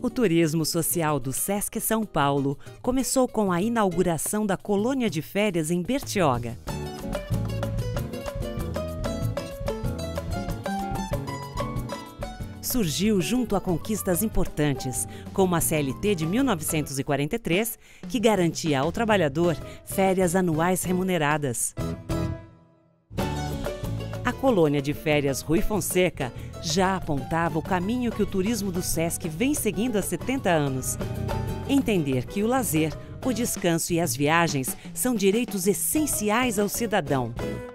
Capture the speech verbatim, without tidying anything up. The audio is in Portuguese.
O turismo social do Sesc São Paulo começou com a inauguração da colônia de férias em Bertioga. Surgiu junto a conquistas importantes, como a C L T de mil novecentos e quarenta e três, que garantia ao trabalhador férias anuais remuneradas. A colônia de férias Rui Fonseca já apontava o caminho que o turismo do Sesc vem seguindo há setenta anos. Entender que o lazer, o descanso e as viagens são direitos essenciais ao cidadão.